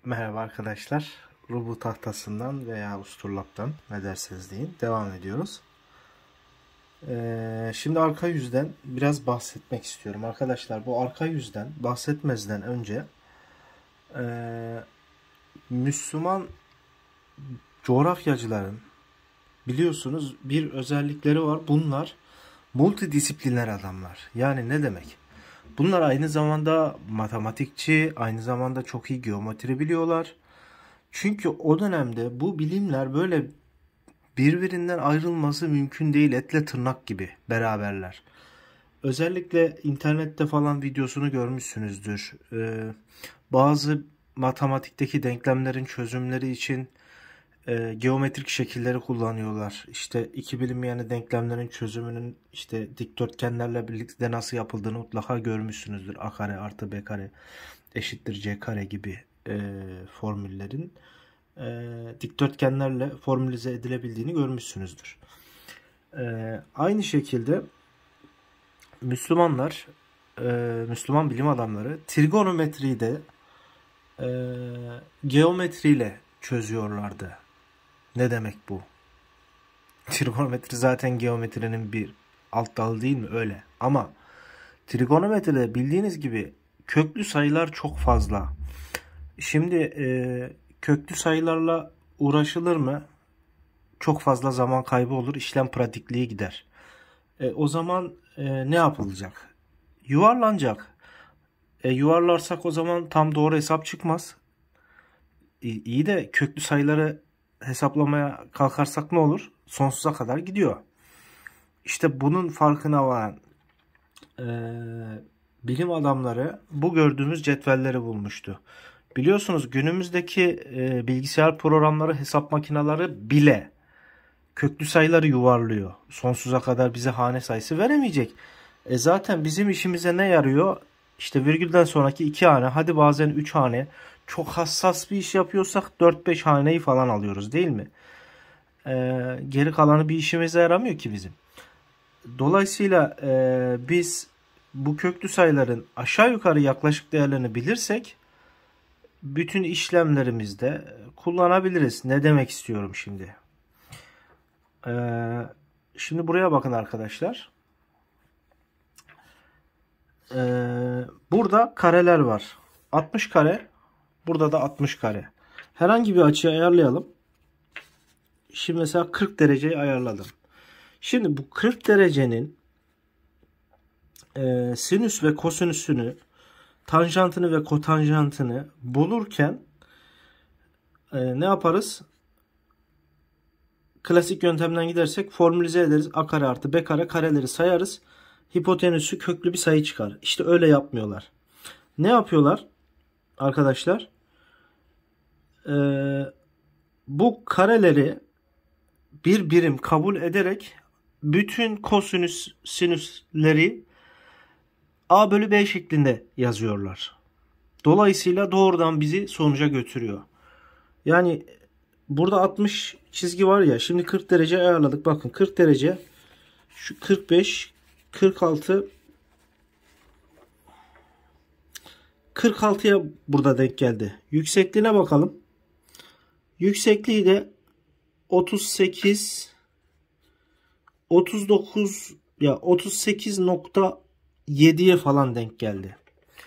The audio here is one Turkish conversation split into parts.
Merhaba arkadaşlar. Rubu tahtasından veya Usturlap'tan ne derseniz deyin. Devam ediyoruz. Şimdi arka yüzden biraz bahsetmek istiyorum. Arkadaşlar bu arka yüzden bahsetmezden önce Müslüman coğrafyacıların biliyorsunuz bir özellikleri var. Bunlar multidisipliner adamlar. Yani ne demek? Bunlar aynı zamanda matematikçi, aynı zamanda çok iyi geometri biliyorlar. Çünkü o dönemde bu bilimler böyle birbirinden ayrılması mümkün değil. Etle tırnak gibi beraberler. Özellikle internette falan videosunu görmüşsünüzdür. Bazı matematikteki denklemlerin çözümleri için geometrik şekilleri kullanıyorlar. İşte iki bilinmeyen denklemlerin çözümünün işte dikdörtgenlerle birlikte nasıl yapıldığını mutlaka görmüşsünüzdür. A kare artı B kare eşittir C kare gibi formüllerin dikdörtgenlerle formülize edilebildiğini görmüşsünüzdür. Aynı şekilde Müslümanlar, Müslüman bilim adamları trigonometriyi de geometriyle çözüyorlardı. Ne demek bu? Trigonometri zaten geometrinin bir alt dalı değil mi? Öyle. Ama trigonometride bildiğiniz gibi köklü sayılar çok fazla. Şimdi köklü sayılarla uğraşılır mı? Çok fazla zaman kaybı olur. İşlem pratikliği gider. O zaman ne yapılacak? Yuvarlanacak. Yuvarlarsak o zaman tam doğru hesap çıkmaz. İyi de köklü sayıları hesaplamaya kalkarsak ne olur? Sonsuza kadar gidiyor. İşte bunun farkına varan bilim adamları bu gördüğümüz cetvelleri bulmuştu. Biliyorsunuz günümüzdeki bilgisayar programları, hesap makineleri bile köklü sayıları yuvarlıyor. Sonsuza kadar bize hane sayısı veremeyecek. Zaten bizim işimize ne yarıyor? İşte virgülden sonraki 2 hane, hadi bazen 3 hane. Çok hassas bir iş yapıyorsak 4-5 haneyi falan alıyoruz değil mi? Geri kalanı bir işimize yaramıyor ki bizim. Dolayısıyla biz bu köklü sayıların aşağı yukarı yaklaşık değerlerini bilirsek bütün işlemlerimizde kullanabiliriz. Ne demek istiyorum şimdi? Şimdi buraya bakın arkadaşlar. Burada kareler var. 60 kare. Burada da 60 kare. Herhangi bir açıyı ayarlayalım. Şimdi mesela 40 dereceyi ayarladım. Şimdi bu 40 derecenin sinüs ve kosinüsünü, tanjantını ve kotanjantını bulurken ne yaparız? Klasik yöntemden gidersek formülize ederiz. A kare artı B kare, kareleri sayarız. Hipotenüsü köklü bir sayı çıkar. İşte öyle yapmıyorlar. Ne yapıyorlar arkadaşlar? Bu kareleri bir birim kabul ederek bütün kosinüs sinüsleri A bölü B şeklinde yazıyorlar. Dolayısıyla doğrudan bizi sonuca götürüyor. Yani burada 60 çizgi var ya. Şimdi 40 derece ayarladık. Bakın 40 derece. Şu 45, 46. 46'ya burada denk geldi. Yüksekliğine bakalım. Yüksekliği de 38, 39 ya 38.7'ye falan denk geldi.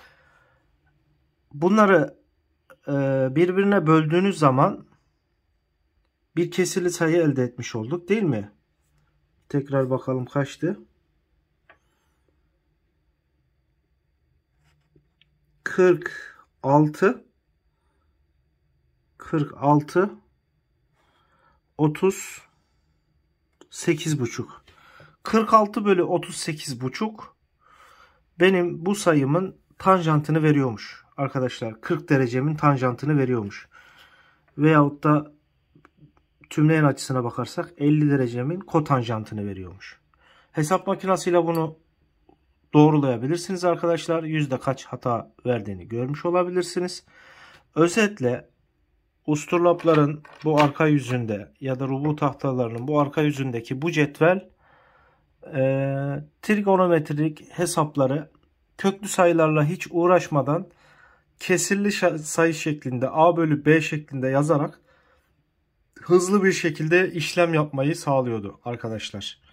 Bunları birbirine böldüğünüz zaman bir kesirli sayı elde etmiş olduk değil mi? Tekrar bakalım kaçtı? 46 38,5. 46 bölü 38,5 benim bu sayımın tanjantını veriyormuş. Arkadaşlar 40 derecemin tanjantını veriyormuş. Veyahut da tümleyen açısına bakarsak 50 derecemin kotanjantını veriyormuş. Hesap makinesiyle bunu doğrulayabilirsiniz arkadaşlar. Yüzde kaç hata verdiğini görmüş olabilirsiniz. Özetle usturlapların bu arka yüzünde ya da rubu tahtalarının bu arka yüzündeki bu cetvel trigonometrik hesapları köklü sayılarla hiç uğraşmadan kesirli sayı şeklinde A bölü B şeklinde yazarak hızlı bir şekilde işlem yapmayı sağlıyordu arkadaşlar.